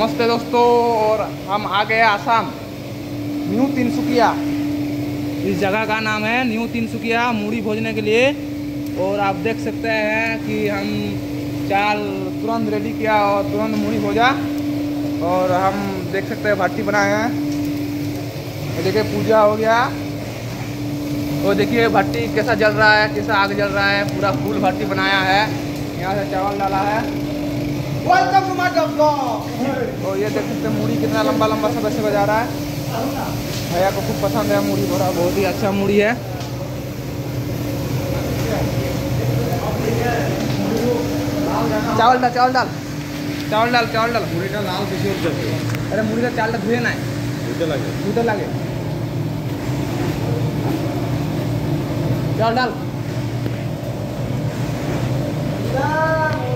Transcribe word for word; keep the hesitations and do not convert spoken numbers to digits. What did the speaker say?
नमस्ते दोस्तों, और हम आ गए आसाम, न्यू तिनसुकिया। इस जगह का नाम है न्यू तिनसुकिया, मूढ़ी भोजने के लिए। और आप देख सकते हैं कि हम चाल तुरंत रेडी किया और तुरंत मूढ़ी भोजा। और हम देख सकते हैं भट्टी बनाए हैं। ये देखिए पूजा हो गया। और देखिए भट्टी कैसा जल रहा है, कैसा आग जल रहा है। पूरा फुल भट्टी बनाया है। यहाँ से चावल डाला है। Welcome to my blog. और ये देख सकते हैं मूढ़ी कितना लंबा लंबा सब ऐसे बजा रहा है। भैया को खूब पसंद है मूढ़ी भोरा, बहुत ही अच्छा मूढ़ी है। चावल डाल चावल डाल चावल डाल चावल डाल मुड़ी का लाल किसी और जगह। अरे मूढ़ी का चावल धुए ना उधर लगे उधर लगे चावल डाल।